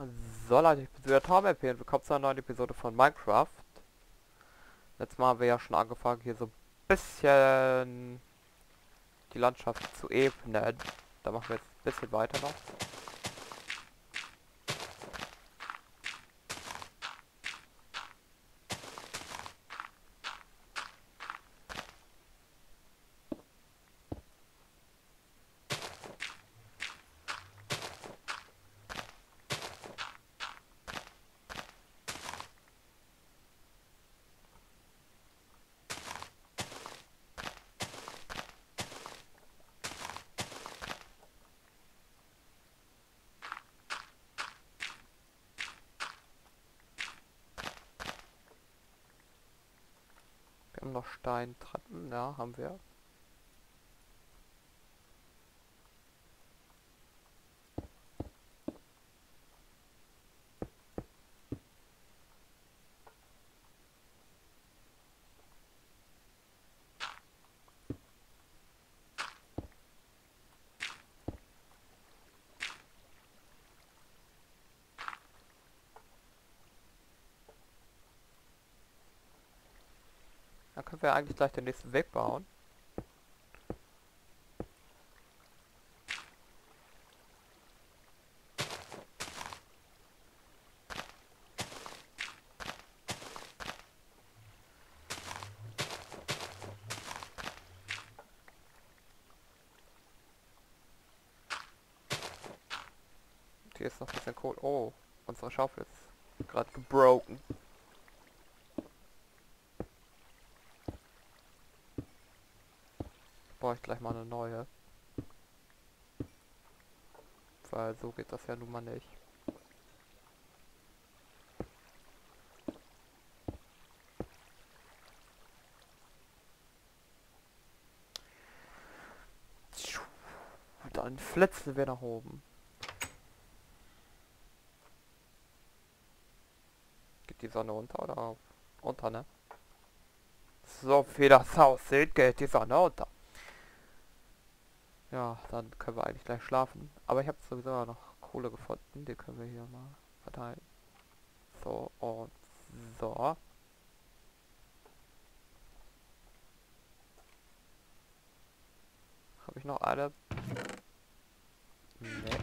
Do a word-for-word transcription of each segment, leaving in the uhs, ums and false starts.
So Leute, ich bin wieder TomLP und willkommen zu einer neuen Episode von Minecraft. Letztes Mal haben wir ja schon angefangen, hier so ein bisschen die Landschaft zu ebnen. Da machen wir jetzt ein bisschen weiter noch. Wir haben noch Steintreppen, ja, haben wir. Dann können wir eigentlich gleich den nächsten Weg bauen. Hier ist noch ein bisschen Kohle. Oh, unsere Schaufel ist gerade gebroken. Brauche ich gleich mal eine neue. Weil so geht das ja nun mal nicht. Dann flitzen wir nach oben. Geht die Sonne unter oder auf? Unter, ne? So wie das aussieht, geht die Sonne unter. Ja, dann können wir eigentlich gleich schlafen. Aber ich habe sowieso noch Kohle gefunden. Die können wir hier mal verteilen. So und so. Habe ich noch eine? Nee.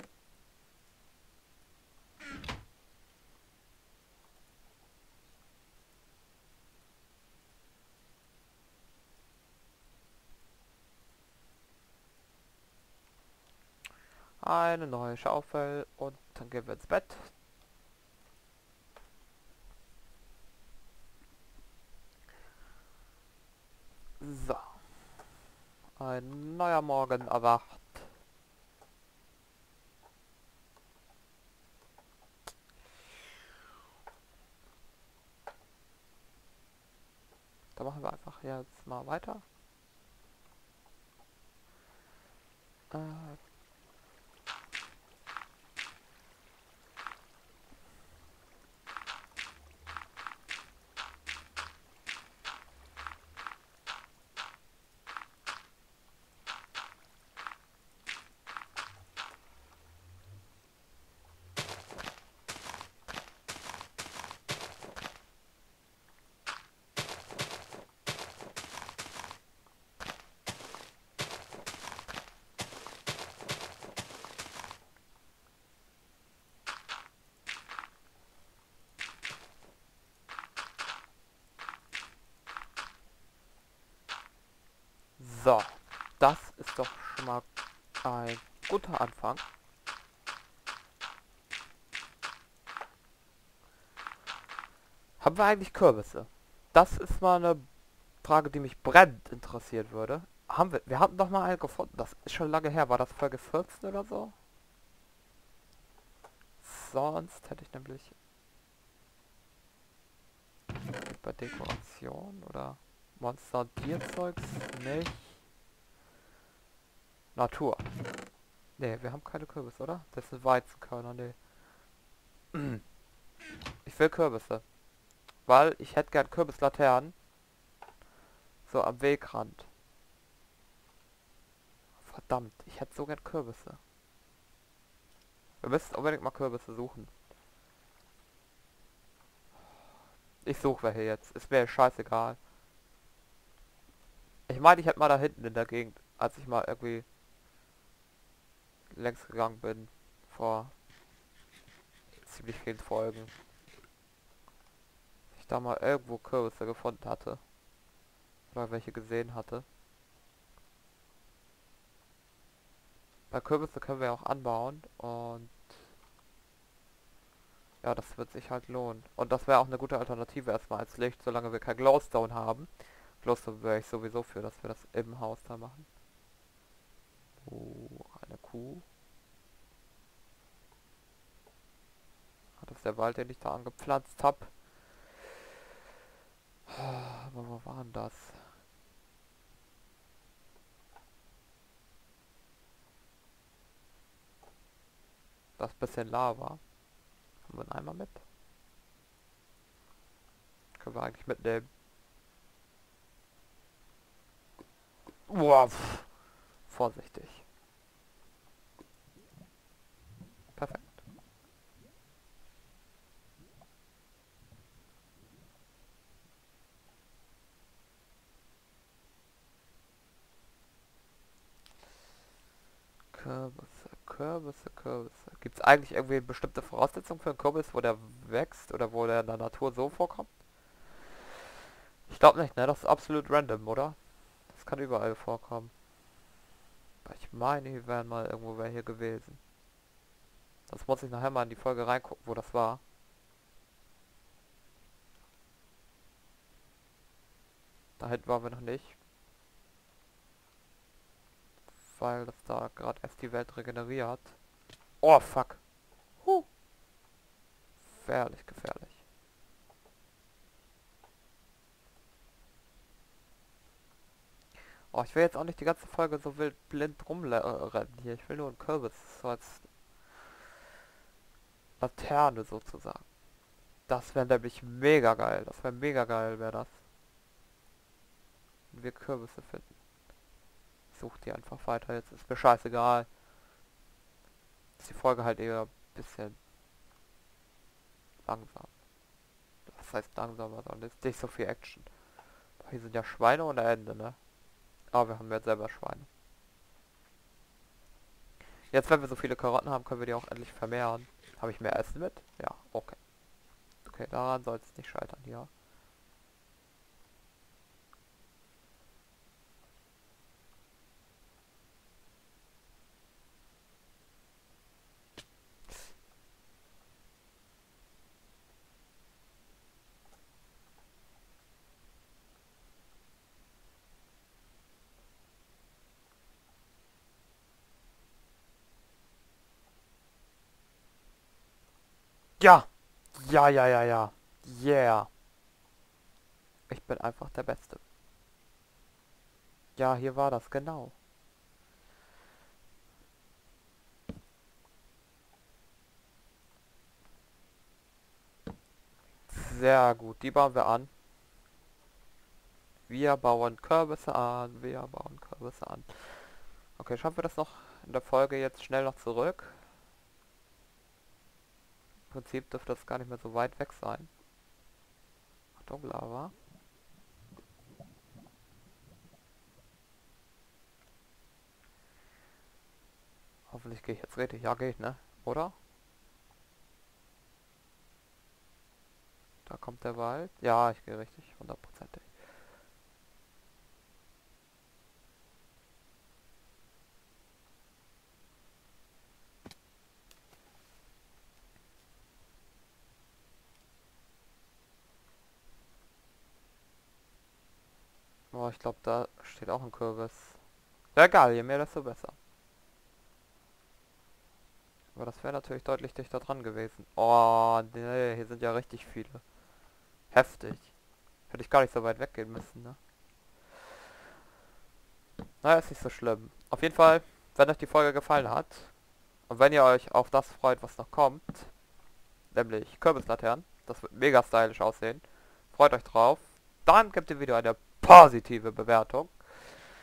Eine neue Schaufel und dann gehen wir ins Bett. So. Ein neuer Morgen erwacht. Da machen wir einfach jetzt mal weiter. Äh, so. Das ist doch schon mal ein guter Anfang. Haben wir eigentlich Kürbisse? Das ist mal eine Frage, die mich brennend interessiert würde. Haben wir, wir hatten doch mal einen gefunden. Das ist schon lange her. War das Folge vierzehn oder so? Sonst hätte ich nämlich bei Dekoration oder Monster und Tierzeugs nicht. Natur. Ne, wir haben keine Kürbisse, oder? Das sind Weizenkörner, ne. Ich will Kürbisse. Weil ich hätte gern Kürbislaternen. So am Wegrand. Verdammt, ich hätte so gern Kürbisse. Wir müssen unbedingt mal Kürbisse suchen. Ich suche welche jetzt. Ist mir scheißegal. Ich meine, ich hätte mal da hinten in der Gegend, als ich mal irgendwie längs gegangen bin, vor ziemlich vielen Folgen, ich da mal irgendwo Kürbisse gefunden hatte. Oder welche gesehen hatte. Bei Kürbisse können wir auch anbauen und ja, das wird sich halt lohnen. Und das wäre auch eine gute Alternative erstmal als Licht, solange wir kein Glowstone haben. Glowstone wäre ich sowieso für, dass wir das im Haus da machen. Oh, eine Kuh. Das ist der Wald, den ich da angepflanzt habe. Aber wo war denn das? Das bisschen Lava. Haben wir einen Eimer mit? Können wir eigentlich mitnehmen. Boah, pff. Vorsichtig. Perfekt. Kürbisse, Kürbisse, Kürbisse. Gibt es eigentlich irgendwie bestimmte Voraussetzungen für einen Kürbis, wo der wächst oder wo der in der Natur so vorkommt? Ich glaube nicht, ne? Das ist absolut random, oder? Das kann überall vorkommen. Aber ich meine, hier wären mal irgendwo welche gewesen. Das muss ich nachher mal in die Folge reingucken, wo das war. Da hinten waren wir noch nicht. Weil das da gerade erst die Welt regeneriert. Oh, fuck. Huh. Gefährlich, gefährlich. Oh, ich will jetzt auch nicht die ganze Folge so wild blind rumrennen hier. Ich will nur einen Kürbis, so als Laterne sozusagen. Das wäre nämlich mega geil. Das wäre mega geil, wäre das. Wenn wir Kürbisse finden. Ich such die einfach weiter. Jetzt ist mir scheißegal. Ist die Folge halt eher ein bisschen langsam. Das heißt langsamer, sondern ist nicht so viel Action. Hier sind ja Schweine ohne Ende, ne? Aber wir haben jetzt selber Schweine. Jetzt, wenn wir so viele Karotten haben, können wir die auch endlich vermehren. Habe ich mehr Essen mit? Ja, okay. Okay, daran soll es nicht scheitern, ja. Ja! Ja, ja, ja, ja. Yeah. Ich bin einfach der Beste. Ja, hier war das, genau. Sehr gut, die bauen wir an. Wir bauen Kürbisse an, wir bauen Kürbisse an. Okay, schaffen wir das noch in der Folge jetzt schnell noch zurück? Im Prinzip dürfte das gar nicht mehr so weit weg sein. Achtung, Lava. Hoffentlich gehe ich jetzt richtig. Ja, geht, ne? Oder? Da kommt der Wald. Ja, ich gehe richtig. Hundertprozentig. Oh, ich glaube, da steht auch ein Kürbis. Ja, egal, je mehr, desto besser. Aber das wäre natürlich deutlich dichter dran gewesen. Oh, nee, hier sind ja richtig viele. Heftig. Hätte ich gar nicht so weit weggehen müssen, ne? Naja, ist nicht so schlimm. Auf jeden Fall, wenn euch die Folge gefallen hat und wenn ihr euch auf das freut, was noch kommt, nämlich Kürbislaternen, das wird mega stylisch aussehen, freut euch drauf, dann gebt dem Video eine positive Bewertung.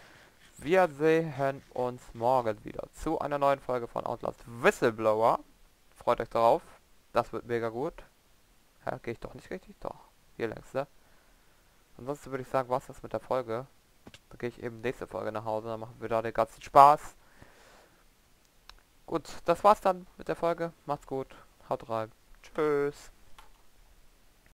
Wir sehen uns morgen wieder zu einer neuen Folge von Outlast Whistleblower. freut euch darauf. Das wird mega gut. Ja, gehe ich doch nicht richtig? Doch. Hier längs, ne? Ansonsten würde ich sagen, was das mit der Folge. Da gehe ich eben nächste Folge nach Hause, dann machen wir da den ganzen Spaß. Gut, das war's dann mit der Folge. Macht's gut. Haut rein. Tschüss.